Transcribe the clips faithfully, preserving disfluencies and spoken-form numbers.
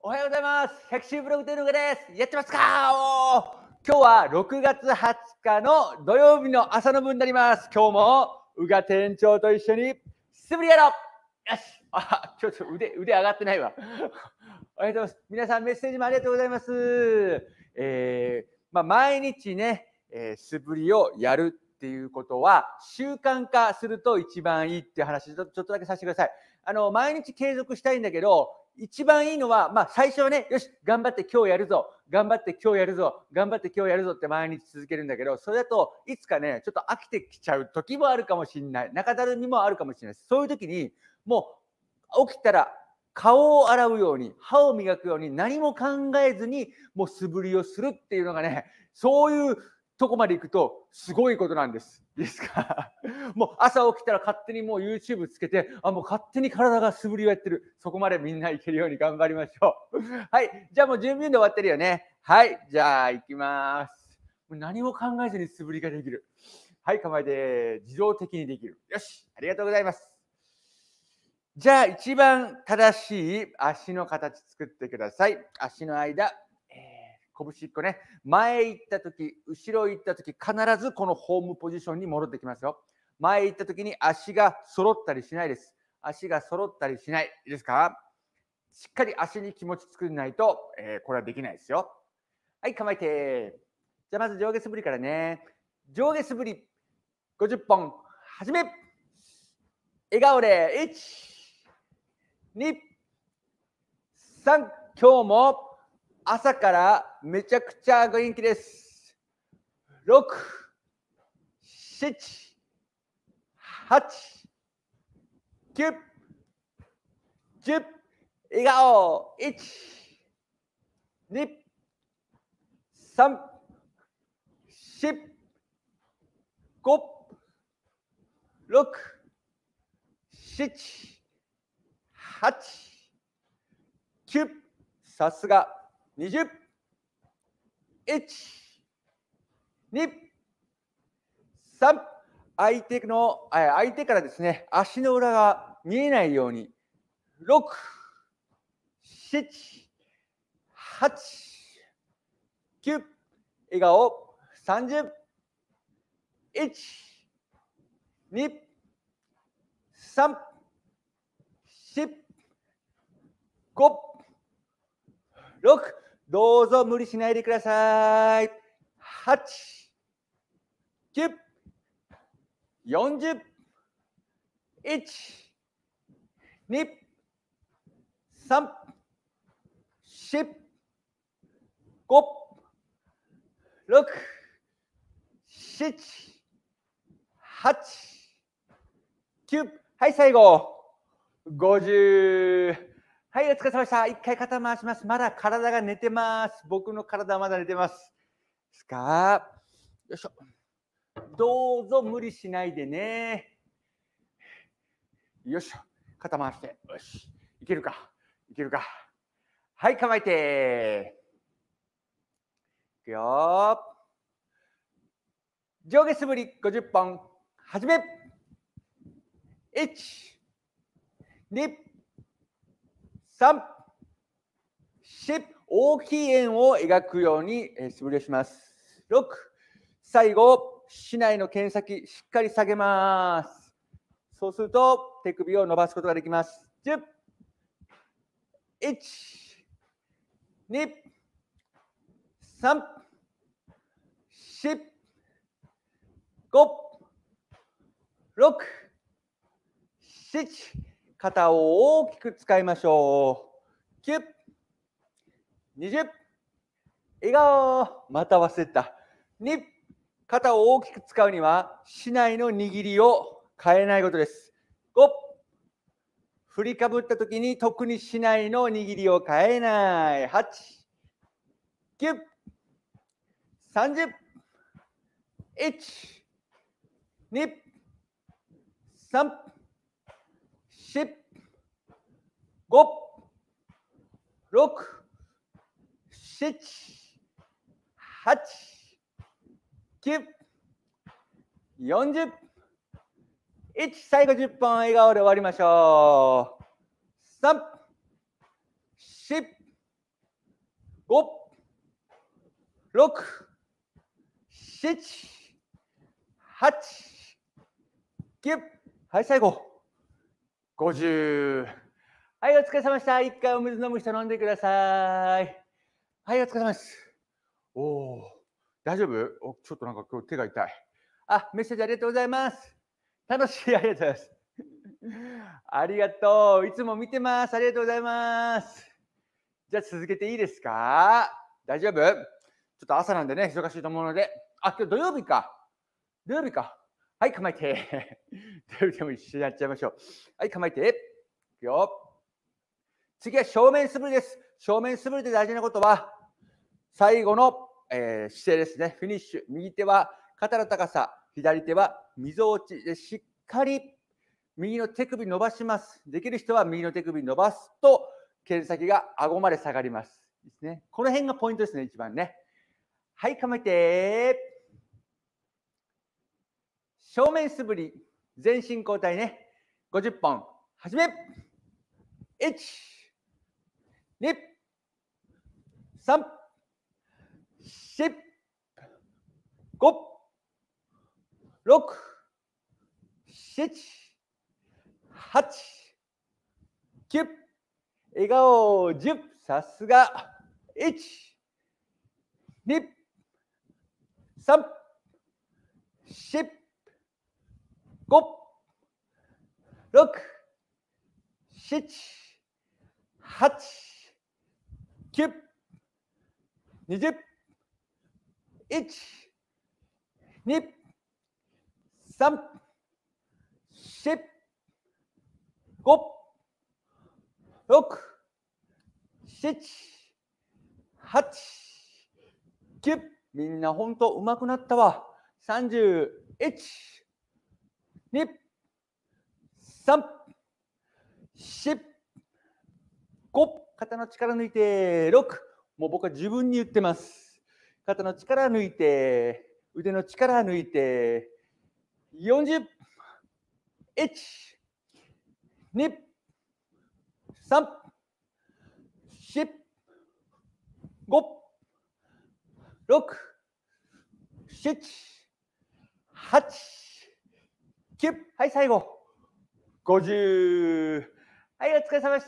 おはようございます。百秋ブログというのがです。やってますか？おー今日はろくがつはつかの土曜日の朝の分になります。今日も宇賀店長と一緒に素振りやろう。よし。あ、ちょっと腕腕上がってないわ。ありがとうございます。皆さんメッセージもありがとうございます。えー、まあ、毎日ね、えー、素振りをやるっていうことは習慣化すると一番いいっていう話ちょっとだけさせてください。あの毎日継続したいんだけど、一番いいのは、まあ、最初はね、よし、頑張って今日やるぞ、頑張って今日やるぞ、頑張って今日やるぞって毎日続けるんだけど、それだといつかね、ちょっと飽きてきちゃう時もあるかもしれない。中だるみもあるかもしれないです。そういう時に、もう起きたら顔を洗うように、歯を磨くように、何も考えずに、もう素振りをするっていうのがね、そういうとこまで行くとすごいことなんです。いいですか？もう朝起きたら勝手にもう YouTube つけて、あ、もう勝手に体が素振りをやってる。そこまでみんないけるように頑張りましょう。はい。じゃあもう準備運動終わってるよね。はい。じゃあ行きます。もう何も考えずに素振りができる。はい、構えて自動的にできる。よし。ありがとうございます。じゃあ一番正しい足の形作ってください。足の間、拳いっこね、前行ったとき、後ろ行ったとき、必ずこのホームポジションに戻ってきますよ。前行ったときに足が揃ったりしないです。足が揃ったりしない。いいですか？しっかり足に気持ち作らないと、えー、これはできないですよ。はい、構えて。じゃあまず上下素振りからね。上下素振りごじゅっぽん、始め。笑顔で、いち、に、さん、今日も朝からめちゃくちゃ元気です。ろく、なな、はち、きゅう、じゅう、笑顔、いち、に、さん、よん、ご、ろく、なな、はち、きゅう、さすが、にじゅう、いち、に、さん、相手の、相手からですね、足の裏が見えないように、ろく、なな、はち、きゅう、笑顔、さんじゅう、いち、に、さん、よん、ご、ろく、どうぞ無理しないでください。はち、きゅう、よんじゅう、いち、に、さん、よん、ご、ろく、なな、はち、きゅう、はい、最後。ごじゅう。はい、お疲れ様でした。一回肩回します。まだ体が寝てます。僕の体はまだ寝てます。ですか？よいしょ。どうぞ無理しないでね。よいしょ。肩回して。よし。いけるか。いけるか。はい、構えて。いくよ。上下素振りごじゅっぽん。始め。いち、に、さん、よん、大きい円を描くように素振りをします。ろく、最後、竹刀の剣先、しっかり下げます。そうすると、手首を伸ばすことができます。じゅう、いち、に、さん、よん、ご、ろく、なな、肩を大きく使いましょう。きゅう、にじゅう、笑顔、また忘れた。に、肩を大きく使うには、竹刀の握りを変えないことです。ご、振りかぶったときに特に竹刀の握りを変えない。はち、きゅう、さんじゅう、いち、に、さん、よん、ご、ろく、なな、はち、きゅう、よんじゅう、いち、最後じゅっぽん笑顔で終わりましょう。さん、よん、 ご、ろく、なな、はち、きゅう。はい、最後。ごじゅう。はい、お疲れ様でした。一回お水飲む人飲んでください。はい、お疲れ様です。おお、大丈夫？お、ちょっとなんか今日手が痛い。あ、メッセージありがとうございます。楽しい、ありがとうございます。ありがとう。いつも見てます。ありがとうございます。じゃあ続けていいですか？大丈夫？ちょっと朝なんでね、忙しいと思うので。あ、今日土曜日か。土曜日か。はい、構えて。土曜日でも一緒にやっちゃいましょう。はい、構えて。いくよ。次は正面素振りです。正面素振りで大事なことは、最後の、えー、姿勢ですね。フィニッシュ。右手は肩の高さ、左手はみぞおちでしっかり右の手首伸ばします。できる人は右の手首伸ばすと、剣先が顎まで下がります。ですね。この辺がポイントですね、一番ね。はい、構えて。正面素振り、全身交代ね。ごじゅっぽん。始め。いち、に、さん、よん、ご、ろく、なな、はち、きゅう。笑顔じゅう。さすが。いち、に、さん、よん、ご、ろく、なな、はち、きゅう、にじゅう、いち、に、さん、よん、ご、ろく、なな、はち、きゅう。みんなほんとうまくなったわ。さんじゅういち、に、さん、よん、ご。肩の力抜いて、ろく。もう僕は自分に言ってます。肩の力抜いて、腕の力抜いて、よんじゅう。いち、に、さん、よん、ご、ろく、なな、はち、きゅう。はい、最後。ごじゅう。はい、お疲れ様でした。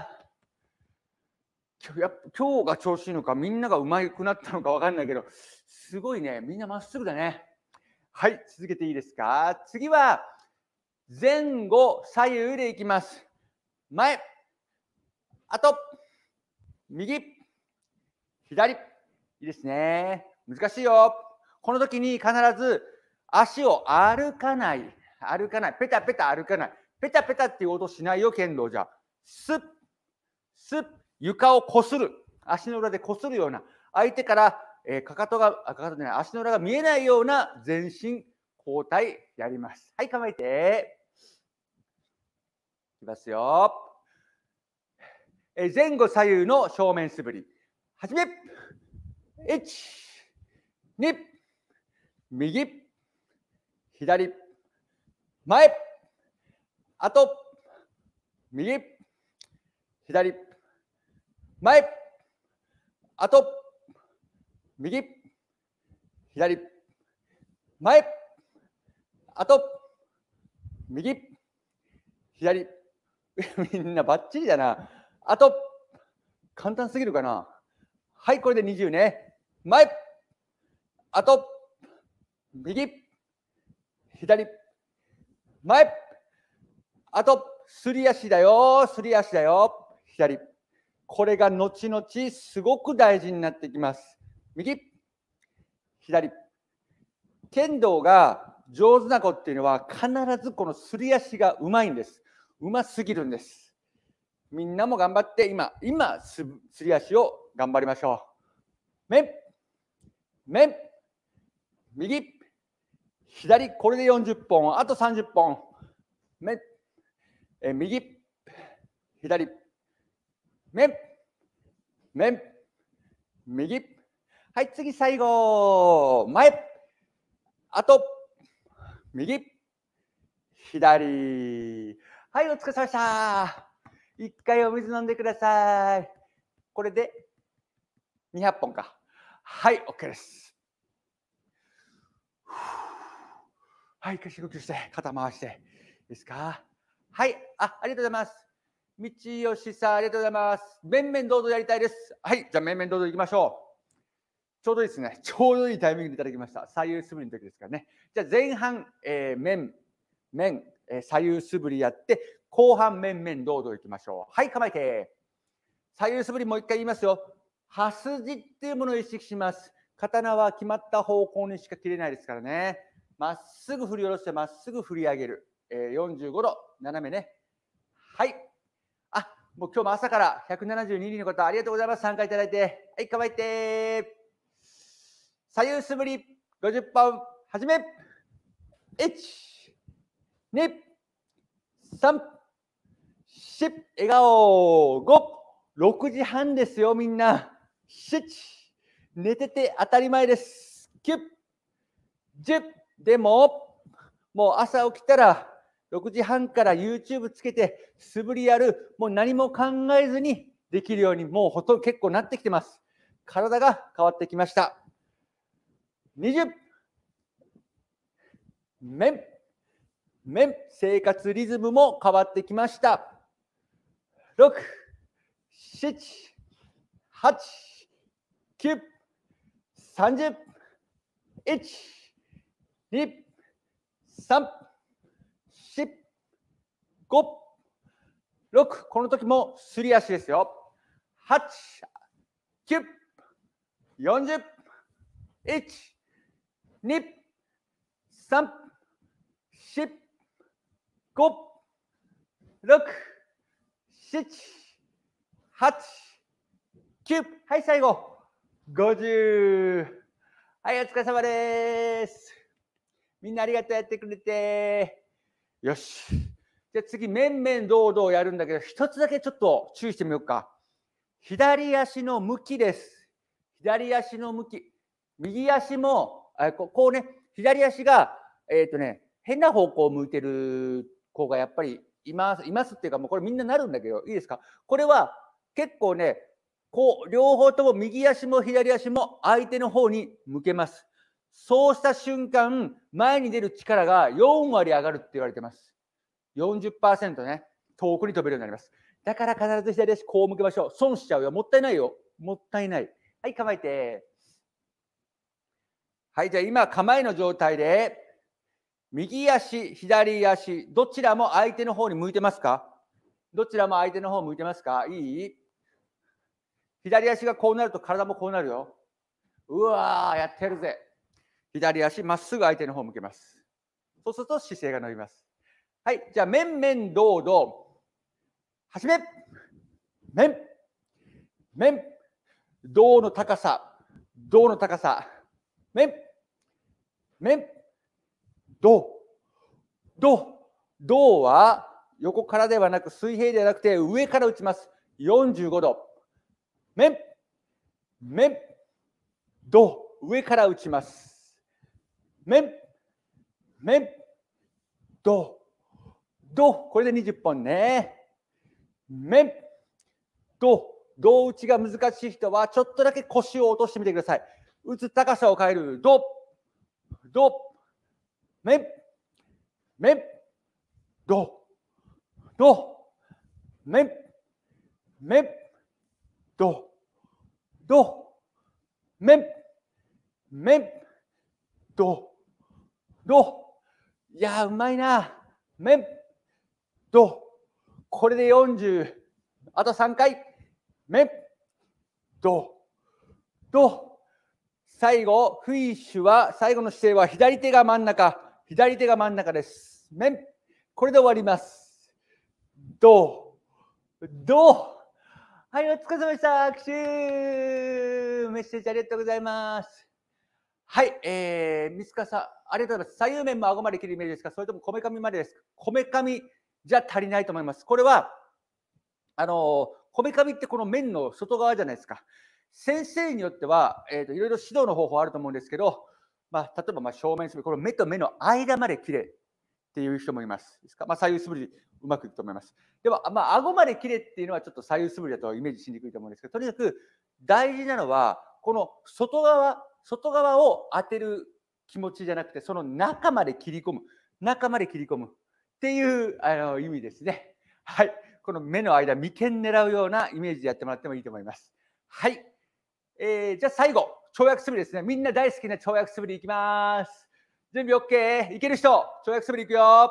今日やっぱ今日が調子いいのか、みんなが上手くなったのかわかんないけど、すごいね、みんなまっすぐだね。はい、続けていいですか？次は、前後左右でいきます。前、あと、右、左。いいですね。難しいよ。この時に必ず足を歩かない。歩かない。ペタペタ歩かない。ペタペタっていう音しないよ、剣道じゃ。スッ、スッ、床をこする。足の裏でこするような。相手から、えー、かかとが、かかとじゃない、足の裏が見えないような全身交代やります。はい、構えて。いきますよ。えー、前後左右の正面素振り。はじめ。いち、に、右、左、前、あと、右、左、前、あと、右、左、前、あと、右、左。みんなバッチリだな。あと、簡単すぎるかな。はい、これでにじゅうね。前、あと、右、左、前、あと、すり足だよ、すり足だよ、左。これが後々すごく大事になってきます。右、左。剣道が上手な子っていうのは必ずこのすり足がうまいんです。うますぎるんです。みんなも頑張って今、今す、すり足を頑張りましょう。面、面、右、左、これでよんじゅっぽん、あとさんじゅっぽん。面、え右、左、面、面、右。はい、次最後、前、あと、右、左。はい、お疲れ様でした。一回お水飲んでください。これでにひゃっぽんか。はい、OK です。はい、一回深呼吸して、肩回して。いいですか？はい、あ、ありがとうございます。道吉さん、ありがとうございます。面々どうぞやりたいです。はい、じゃあ面々どうぞ行きましょう。ちょうどいいですね。ちょうどいいタイミングでいただきました。左右素振りの時ですからね。じゃあ前半、えー、面、面、えー、左右素振りやって、後半面々どうぞ行きましょう。はい、構えて。左右素振りもう一回言いますよ。刃筋っていうものを意識します。刀は決まった方向にしか切れないですからね。まっすぐ振り下ろして、まっすぐ振り上げる。えー、よんじゅうごど、斜めね。はい。あ、もう今日も朝からひゃくななじゅうににんの方、ありがとうございます。参加いただいて。はい、構えて。左右素振り、ごじゅっぽん、始め。いち、に、さん、よん、笑顔。ご、ろくじはんですよ、みんな。なな、寝てて当たり前です。きゅう、じゅう、でも、もう朝起きたら、ろくじはんから YouTube つけて、素振りやる、もう何も考えずにできるように、もうほとんど結構なってきてます。体が変わってきました。にじゅう、面、面、生活リズムも変わってきました。ろく、なな、はち、きゅう、さんじゅう、いち、に、さん、よん、ご、ろく、この時もすり足ですよ。はち、きゅう、よんじゅう、いち、に、さん、よん、ご、ろく、なな、はち、きゅう、はい、最後、ごじゅう。はい、お疲れ様です。みんなありがとう、やってくれて。よし。じゃあ次、面々堂々やるんだけど、一つだけちょっと注意してみようか。左足の向きです。左足の向き。右足も、あここうね、左足が、えっとね、変な方向を向いてる子がやっぱりいます、いますっていうか、もうこれみんななるんだけど、いいですか？これは結構ね、こう、両方とも右足も左足も相手の方に向けます。そうした瞬間、前に出る力がよんわり上がるって言われてます。よんじゅっパーセント ね、遠くに飛べるようになります。だから必ず左足こう向けましょう。損しちゃうよ。もったいないよ。もったいない。はい、構えて。はい、じゃあ今、構えの状態で、右足、左足、どちらも相手の方に向いてますか？どちらも相手の方向いてますか？いい？左足がこうなると体もこうなるよ。うわー、やってるぜ。左足、まっすぐ相手の方向けます。そうすると姿勢が伸びます。はい、じゃあ、面々堂々。始め。面。面。胴の高さ。胴の高さ。面。面。胴。胴。胴は横からではなく水平ではなくて上から打ちます。よんじゅうごど。面。面。胴。上から打ちます。面。面。胴。胴。これでにじゅっぽんね。面。胴。胴打ちが難しい人はちょっとだけ腰を落としてみてください。打つ高さを変える。胴。胴。面。面。胴。胴。面。面。胴。胴。面。面。胴。胴。いやー、うまいな。面。胴。これでよんじゅう。あとさんかい。面。胴。胴。最後、フィッシュは、最後の姿勢は左手が真ん中。左手が真ん中です。面。これで終わります。胴。胴。はい、お疲れ様でした。握手。メッセージありがとうございます。はい、えー、水川さん、ありがとうございます。左右面も顎まで切るイメージですか？それともこめかみまでですか？こめかみじゃ足りないと思います。これは、あの、こめかみってこの面の外側じゃないですか。先生によっては、えーと、いろいろ指導の方法あると思うんですけど、まあ、例えばまあ正面素振り、この目と目の間まで切れっていう人もいます。ですか？まあ、左右素振り、 うまくいくと思います。でも、まあ、顎まで切れっていうのはちょっと左右素振りだとイメージしにくいと思うんですけど、とにかく大事なのは、この外側、外側を当てる気持ちじゃなくて、その中まで切り込む、中まで切り込むっていうあの意味ですね。はい。この目の間、眉間狙うようなイメージでやってもらってもいいと思います。はい。えー、じゃあ最後、跳躍素振りですね。みんな大好きな跳躍素振りいきます。準備 OK。いける人、跳躍素振りいくよ。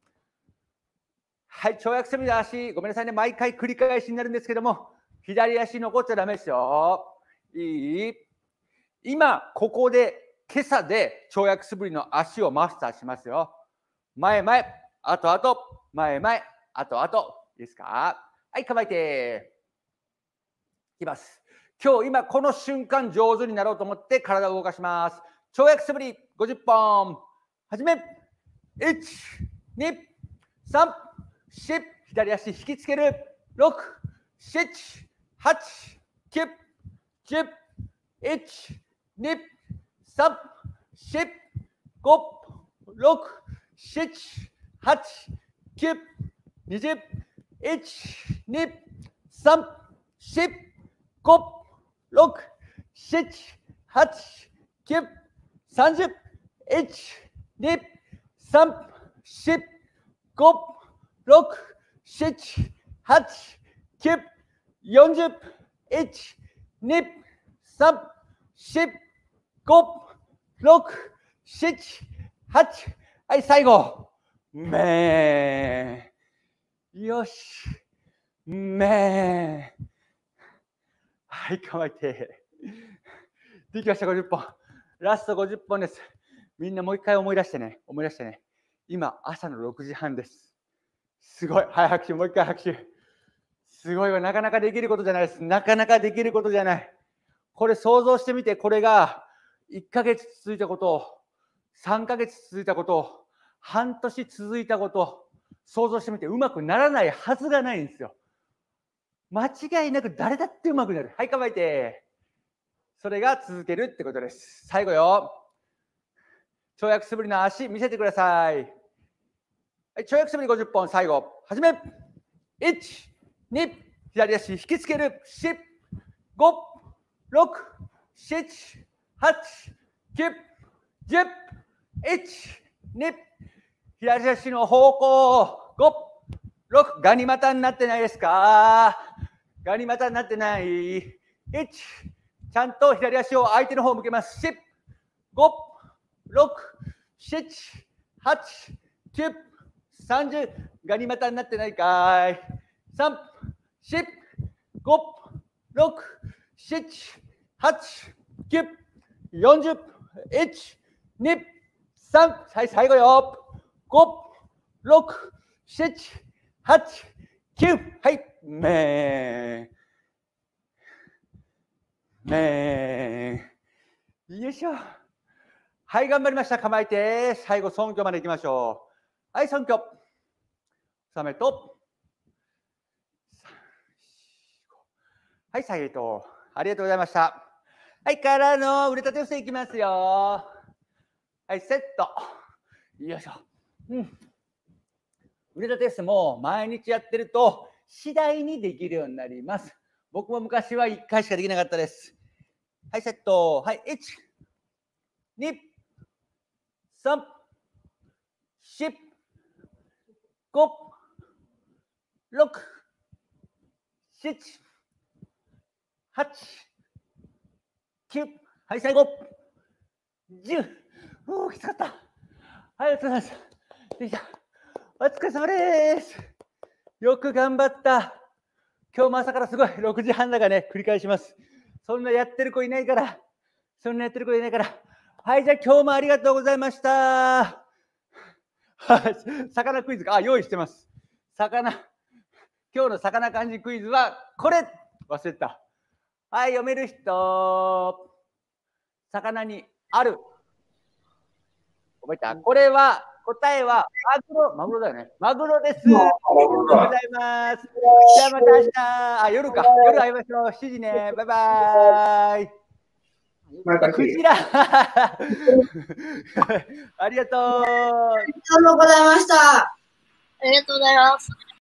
はい、跳躍素振りの足、ごめんなさいね、毎回繰り返しになるんですけども、左足残っちゃダメですよ。いい？今、ここで、今朝で跳躍素振りの足をマスターしますよ。前前、あとあと、前前、あとあと。いいですか？はい、構えて。いきます。今日、今、この瞬間、上手になろうと思って体を動かします。跳躍素振りごじゅっぽん。はじめ。いち、に、さん、よん、左足引きつける。ろく、なな、はち、きゅう、じゅう、いち、に、さん、よん、ご、ろく、なな、はち、きゅう、にじゅう、いち、に、さん、よん、ご、ろく、なな、はち、きゅう、さんじゅう、いち、に、さん、よん、ご、ろく、なな、はち、きゅう、よんじゅう、いち、に、さん、よん、ご、ろく、なな、はち、はい、最後。めー。よし。めー。はい、構えて。できました、ごじゅっぽん。ラストごじゅっぽんです。みんなもう一回思い出してね。思い出してね。今、朝のろくじはんです。すごい。はい、拍手、もう一回拍手。すごいわ。なかなかできることじゃないです。なかなかできることじゃない。これ想像してみて、これがいっかげつ続いたこと、さんかげつ続いたこと、半年続いたこと、想像してみて、うまくならないはずがないんですよ。間違いなく誰だってうまくなる。はい、構えて。それが続けるってことです。最後よ。跳躍素振りの足見せてください。はい、跳躍素振りごじゅっぽん、最後。はじめ。いち、に、左足引きつける。よん、ご、ろく、なな、はち、きゅう、じゅう、いち、に、左足の方向。ご、ろく、ガニ股になってないですか？ガニ股になってない。いち、ちゃんと左足を相手の方向けます。よん、ご、ろく、なな、はち、きゅう、さんじゅう、ガニ股になってないかい。さん、よん、ご、ろく、なな、はち、きゅう、よんじゅう、いち、に、さん、はい、最後よ。ご、ろく、なな、はち、きゅう、はい、めー。めー。よいしょ。はい、頑張りました。構えて。最後、尊虚まで行きましょう。はい、尊虚。収めと。はい、下げと。ありがとうございました。はい、からの腕立て伏せいきますよ。はい、セット。よいしょ。うん。腕立て伏せも毎日やってると次第にできるようになります。僕も昔はいっかいしかできなかったです。はい、セット。はい、いち、に、さん、よん、ご、ろく、なな、はち、きゅう、はい、最後。じゅう。うー、きつかった。はい、ありがとうございます。できた。お疲れ様です。よく頑張った。今日も朝からすごい。ろくじはんだからね、繰り返します。そんなやってる子いないから。そんなやってる子いないから。はい、じゃあ今日もありがとうございました。はい、魚クイズか。あ、用意してます。魚。今日の魚漢字クイズはこれ。忘れた。はい、読める人。魚にある。覚えた？これは、答えは、マグロ、マグロだよね。マグロです。ありがとうございます。じゃあまた明日。あ、夜か。夜会いましょう。しちじね。バイバーイ。クジラ。ありがとう。 ありがとうございました。 ありがとうございます。